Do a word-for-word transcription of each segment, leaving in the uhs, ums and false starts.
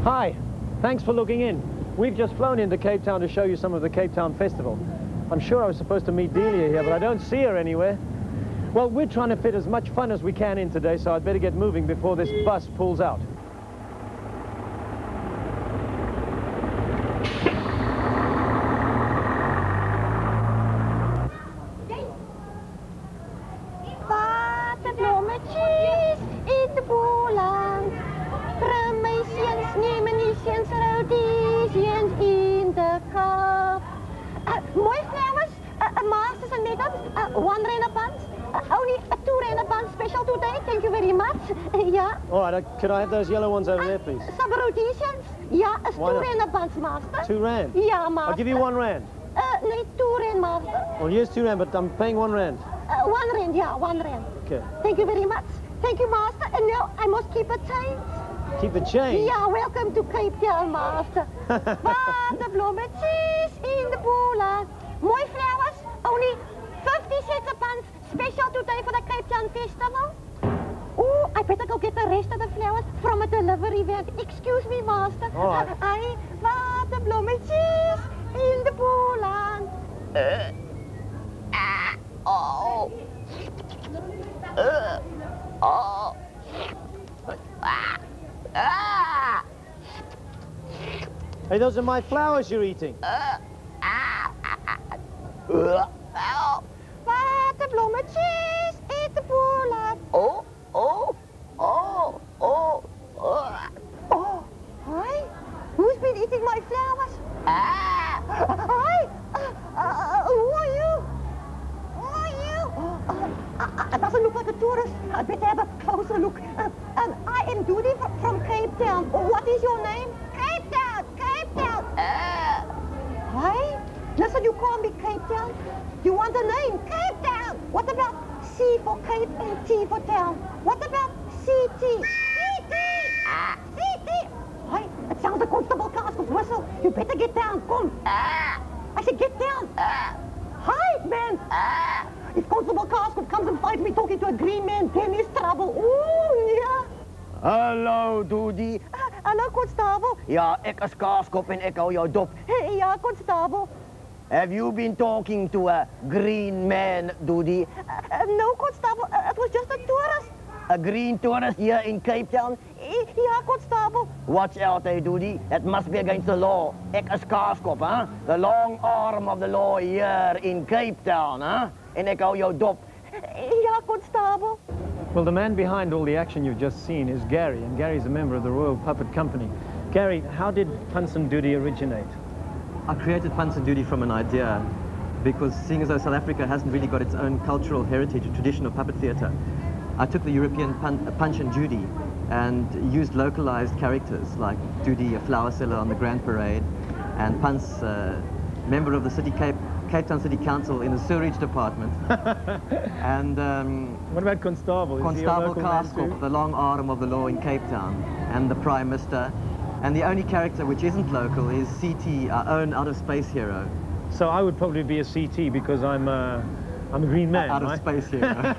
Hi, thanks for looking in. We've just flown into Cape Town to show you some of the Cape Town Festival. I'm sure I was supposed to meet Delia here, but I don't see her anywhere. Well, we're trying to fit as much fun as we can in today, so I'd better get moving before this bus pulls out. Mooi flowers, uh, masters and madams, uh, one rand a bunch, uh, only a two rand a bunch special today, thank you very much. Uh, yeah. All right, uh, could I have those yellow ones over uh, there, please? Some rotations, yeah, it's Why two not? rand a bunch, master. Two rand? Yeah, master. I'll give you one rand. Uh, no, two rand, master. Well, here's two rand, but I'm paying one rand. Uh, one rand, yeah, one rand. Okay. Thank you very much. Thank you, master. And now I must keep a change. Keep the change? Yeah, welcome to Cape Town, master. Waterbloemetjies in the boeland. Mooi flowers, only fifty cents a bunch, special today for the Cape Town Festival. Oh, I better go get the rest of the flowers from a delivery van. Excuse me, master. All right. I waterbloemetjies in the boeland. Uh, ah, oh. Uh, oh. Ah. Ah. Hey, those are my flowers you're eating. Uh, ah. Uh, oh. Waterbloemetjies in the boeland. Oh, oh, oh, oh, oh. Oh, hi. Who's been eating my flowers? Ah. Hi. Uh, uh, who are you? Who are you? Uh, uh, it doesn't look like a tourist. I better have a closer look. Uh, um, I am Doedie from, from Cape Town. What is your name? Cape Town, Cape Town. Uh. Hi. Listen, you can't be Cape Town. You want a name? Cape Town. What about C for Cape and T for Town? What about C T? C T! Ah, C T! Hi, it sounds like Constable Casco's whistle. You better get down. Come. Ah. I said get down. Ah. Hi, man. Ah. If Constable Casco comes and finds me talking to a green man, then it's trouble. Ooh, yeah. Hallo, Doedie. Uh, hallo, Constable. Ja, ik is Kaaskop en ik hou jou dop. Hey, ja, Constable. Have you been talking to a green man, Doedie? Uh, uh, no, Constable. Uh, it was just a tourist. A green tourist here in Cape Town? Ja, Constable. Watch out, hey, Doedie. That must be against the law. Ik is Kaaskop, huh? The long arm of the law here in Cape Town, huh? En ik hou jou dop. Ja, Constable. Well, the man behind all the action you've just seen is Gary, and Gary's a member of the Royal Puppet Company. Gary, how did Punsen Doedie originate? I created Punsen Doedie from an idea because seeing as though South Africa hasn't really got its own cultural heritage or tradition of puppet theatre, I took the European pun Punch and Judy and used localized characters like Doedie, a flower seller on the Grand Parade, and Punch, uh, member of the city Cape, Cape Town City Council in the sewerage department. And um, what about Constable? Is Constable he a local man Kaaskop, too? the long arm of the law in Cape Town, and the Prime Minister. And the only character which isn't local is C T, our own out-of-space hero. So I would probably be a C T because I'm a, I'm a green man, Out of right? space hero.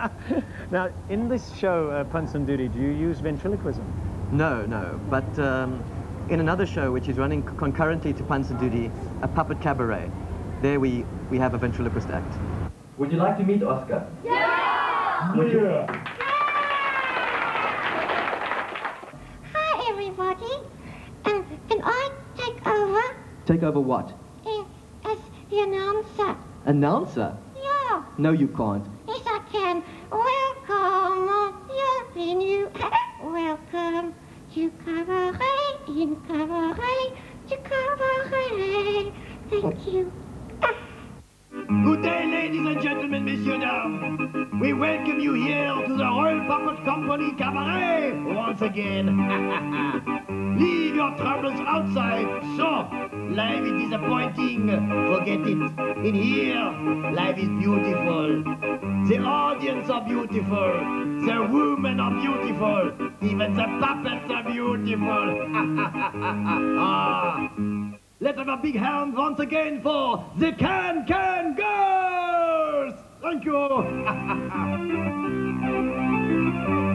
Now, in this show, uh, Punsen Doedie, do you use ventriloquism? No, no. But um, in another show which is running concurrently to Punsen Doedie, a puppet cabaret, there we, we have a ventriloquist act. Would you like to meet Oscar? Yeah! Would you? Yeah! Hi, everybody. Um, can I take over? Take over what? Uh, as the announcer. Announcer? Yeah. No, you can't. Yes, I can. Welcome, bienvenue. Welcome to cabaret, in cabaret, to cabaret. Thank you. Good day, ladies and gentlemen, messieurs, dames. We welcome you here to the Royal Puppet Company Cabaret once again. Leave your troubles outside. So, life is disappointing. Forget it. In here, life is beautiful. The audience are beautiful. The women are beautiful. Even the puppets are beautiful. Ah. Let's have a big hand once again for the Can Can Girls! Thank you!